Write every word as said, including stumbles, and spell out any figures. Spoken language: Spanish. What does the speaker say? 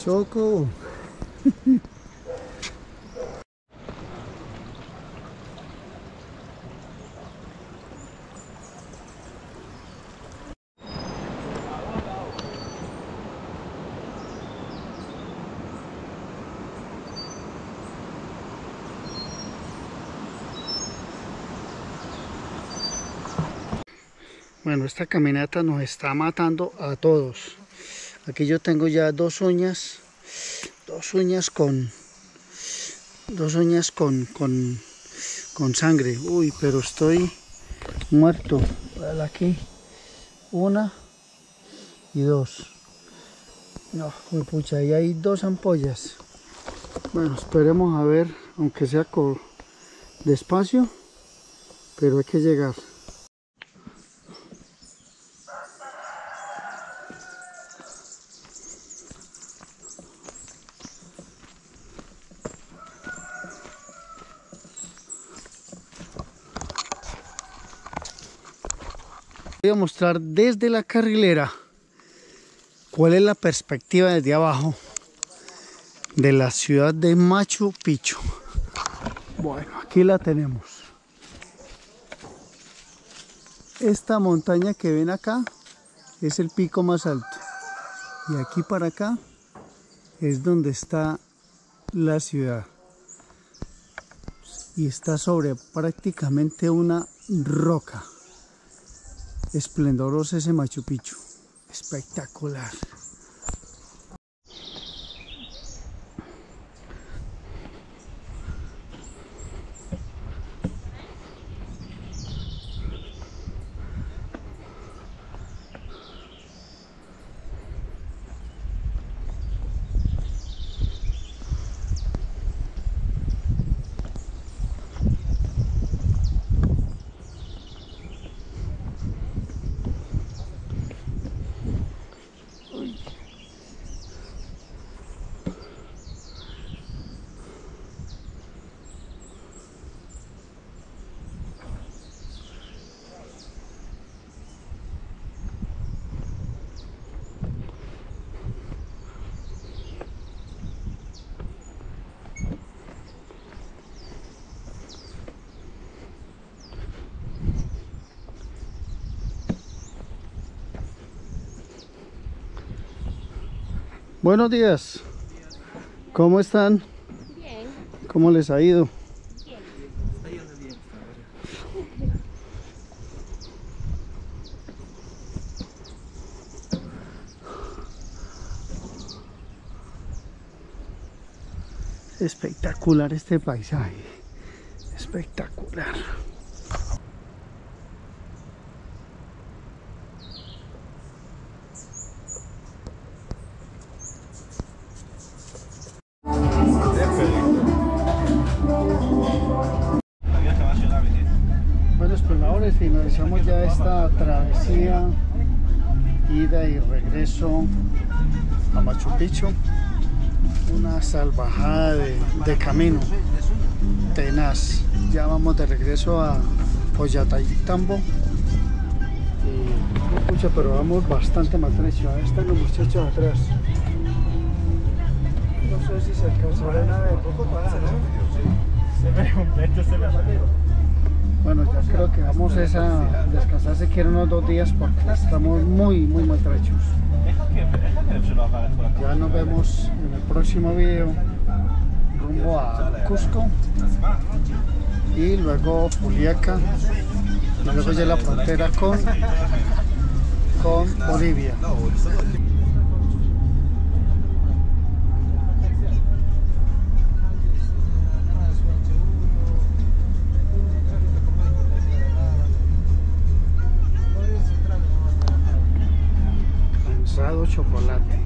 Choco. Bueno, esta caminata nos está matando a todos. Aquí yo tengo ya dos uñas, dos uñas con, dos uñas con, con, con sangre. Uy, pero estoy muerto. Véala aquí, una y dos. No, uy, pucha, ahí hay dos ampollas. Bueno, esperemos a ver, aunque sea con despacio, pero hay que llegar. Voy a mostrar desde la carrilera cuál es la perspectiva desde abajo de la ciudad de Machu Picchu. Bueno, aquí la tenemos. Esta montaña que ven acá es el pico más alto. Y aquí para acá es donde está la ciudad. Y está sobre prácticamente una roca. Esplendoroso ese Machu Picchu, espectacular. Buenos días. ¿Cómo están? Bien. ¿Cómo les ha ido? Bien. Está yendo bien. Espectacular este paisaje. Espectacular. Bueno, exploradores, finalizamos ya esta travesía, ida y regreso a Machu Picchu. Una salvajada de, de camino tenaz. Ya vamos de regreso a Ollantaytambo. Y, pucha, pero vamos bastante maltrecho. Ahí están los muchachos atrás. No sé si se alcanzarán a ver. Se ve completo, se ve. Bueno, ya creo que vamos a esa, descansar si quieren unos dos días porque estamos muy, muy maltrechos. Ya nos vemos en el próximo video rumbo a Cusco y luego Juliaca y luego ya la frontera con, con Bolivia. Cansado chocolate.